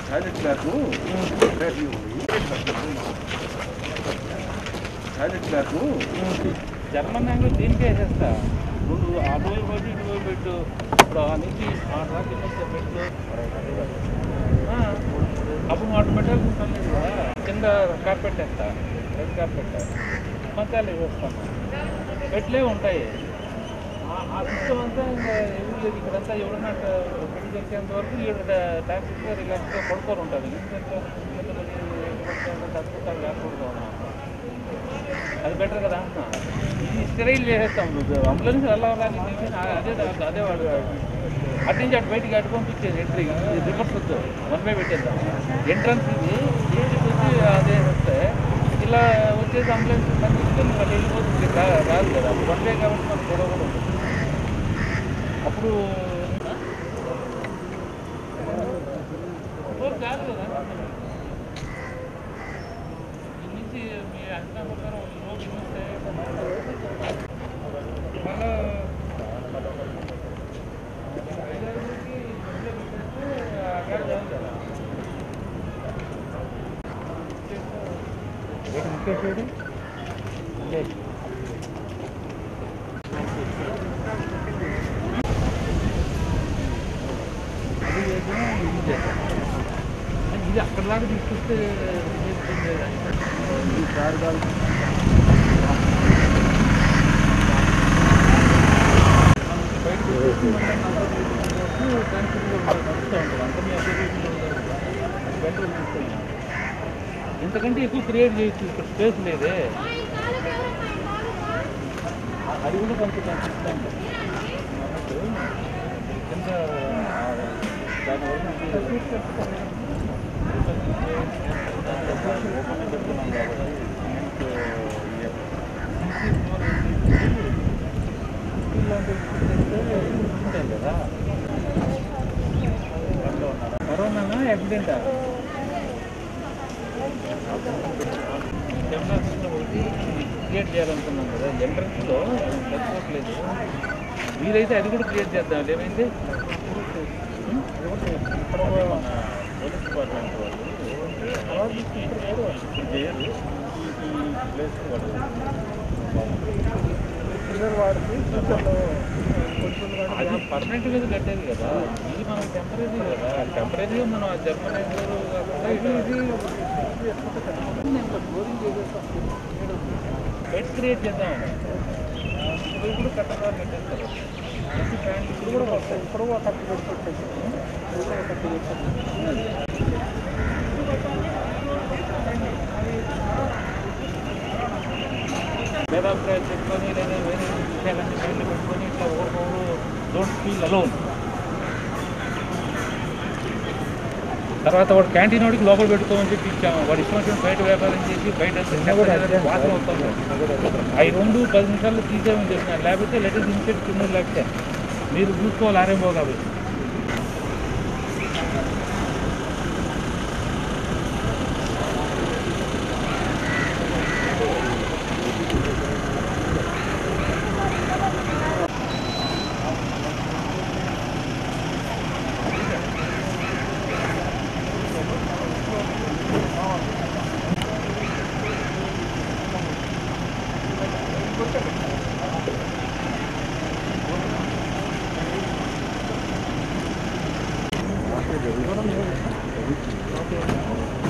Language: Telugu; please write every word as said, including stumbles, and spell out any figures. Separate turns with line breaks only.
Toilet cloth toilet cloth
German language దీనికే వేసేస్తా నువ్వు అటు వైపు వచ్చి ఇటు వైపు పెట్టు ఇప్పుడు ఆ నుంచి ఆ ట్రాక్ ఇన్వెస్ట్ పెట్టు అప్పుడు ఆటోమేటిక్గా ఉంటుంది కదా కింద కార్పెట్ వేస్తా రెడ్ కార్పెట్ మంచాలు వేస్తాను పెట్లే ఉంటాయి ఆ సిస్టమ్ అంతా ఇంకా ఎవరు లేదు ఇక్కడంతా ఎవరన్నా పెళ్లి చేసేంత వరకు ఈడ ట్యాక్సీగా రిలాక్స్గా పడుకొని ఉంటుంది తగ్గుతారు లేకూడదు అది బెటర్ కదా అంటున్నా ఇది స్టెరైల్ చేసేస్తాం అంబులెన్స్ వెళ్ళాలని అదే అదే వాడు అటు నుంచి అటు బయటికి అటు పంపించేది ఎంట్రీ రివర్స్ వద్దు వన్ వే పెట్టేద్దాం ఎంట్రన్స్ ఇది ఏడికి వచ్చి అదే వస్తే ఇలా వచ్చేసి అంబులెన్స్ తీసుకొని మళ్ళీ వెళ్ళిపోతుంది రాదు కదా అప్పుడు వన్ వే కాబట్టి మనకు గొడవ కూడా ఉంటుంది అప్పుడు కాదు కదా ఈ నుంచి మీ అంచనా ప్రకారం రోజు చూస్తే మళ్ళా ముఖ్యేశ్వరుడు ఇది అక్కడ దాకా తీసుకొస్తే సార్ కాదు బయటకు వచ్చేసి బెటర్ ఇంతకంటే ఎక్కువ క్రియేట్ చేయొచ్చు ఇక్కడ స్పేస్ లేదే అది కూడా కొంచెం కనిపిస్తాను కింద దానివల్ల ఓపెన్ పెడుతున్నాం కాబట్టి ఉంటాయి కదా కరోనా యాక్సిడెంటా కెమెరా సిస్టమ్ ఒకటి క్రియేట్ చేయాలనుకున్నాం కదా ఎంట్రన్స్లో తట్టుకోవట్లేదు వీలైతే అది కూడా క్రియేట్ చేద్దాం ఏమైంది పోలీస్ డిపార్ట్మెంట్ వాళ్ళు చేయరు ఈ ప్లేస్ వాడు వాడికి అది పర్మనెంట్ మీద కట్టేది కదా ఇది మనం టెంపరీ కదా టెంపరీగా మనం ఆ జర్మన్ కాకుండా ఇది బోరింగ్ చేసేస్తాం బెడ్ క్రియేట్ చేద్దాం ఇప్పుడు కూడా కట్టగా పెట్టేస్తారు ఇప్పుడు కూడా వస్తాయి ఇప్పుడు కూడా కట్టు పెట్టుకుంటాయి ఇప్పుడు కూడా కట్టు పెట్టుకుంటాయి భేదాభిప్రాయాలు పెట్టుకొని లేదా వేరే విషయాలన్నీ మైండ్లో పెట్టుకొని ఇట్లా ఒకరికొకరు డోంట్ ఫీల్ అలోన్ తర్వాత వాడు క్యాంటీన్ వాడికి లోపల పెట్టుకోమని చెప్పి ఇచ్చాము వాడు ఇష్టం వచ్చిన బయట వ్యాపారం చేసి బయట వాసన వస్తుంది అవి రెండు పది నిమిషాల్లో తీసేయమని చెప్పినారు లేకపోతే లెటర్ ఇన్సెట్ కింద లేకపోతే మీరు చూసుకోవాలి ఆర్ఎంఓ కాబట్టి Okay.